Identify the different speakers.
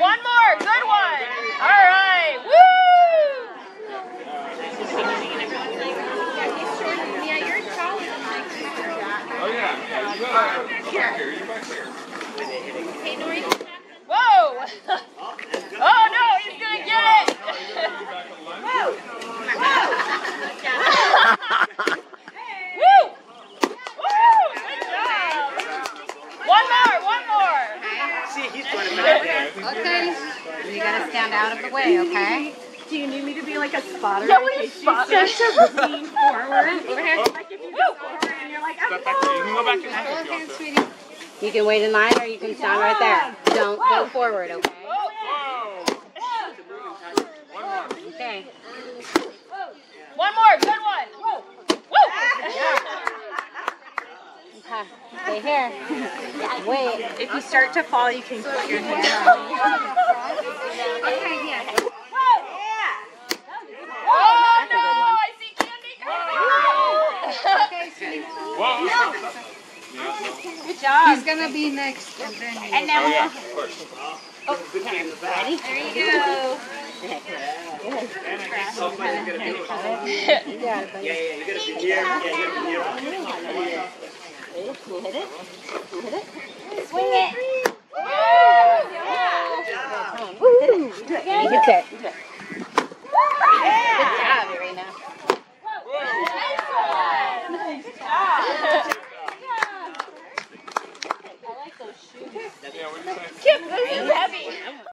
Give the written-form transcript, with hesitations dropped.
Speaker 1: one more. Good one. All right. Woo!
Speaker 2: Yeah, you're taller than Mike.
Speaker 3: Oh, yeah. You go back here. You back here.
Speaker 2: Hey, Nori.
Speaker 1: Whoa! Oh no, he's gonna get it! Woo! Woo! Good job! One more!
Speaker 4: See, he's trying to
Speaker 5: Okay. You gotta stand out of the way, okay?
Speaker 6: Do you need me to be like a spotter?
Speaker 1: Yeah, we need spotters.
Speaker 6: Lean forward. Like if you go forward and you're like, I'm
Speaker 3: Step back there. You can go back in there if you
Speaker 5: Okay,
Speaker 3: want to.
Speaker 5: sweetie. You can wait in line or you can stand right there. Don't go forward, okay?
Speaker 3: Whoa!
Speaker 5: Okay.
Speaker 1: One more, good one! Woo! Woo!
Speaker 5: Okay. Stay here. Wait.
Speaker 6: if you start to fall, you can put your hand on.
Speaker 5: Okay, yeah.
Speaker 1: Oh no! I see candy!
Speaker 5: Okay, sweetie.
Speaker 3: Whoa!
Speaker 1: Good job!
Speaker 5: He's gonna be next. And then you.
Speaker 1: And then
Speaker 3: Oh, yeah, of course.
Speaker 5: Ready?
Speaker 1: there you go.
Speaker 4: Somebody's gonna be
Speaker 5: You got it, buddy.
Speaker 4: Yeah, you gotta be here. Yeah, you gotta be here.
Speaker 1: Swing it!
Speaker 5: You hit it. Good job, Irina.
Speaker 1: Kip, this is heavy.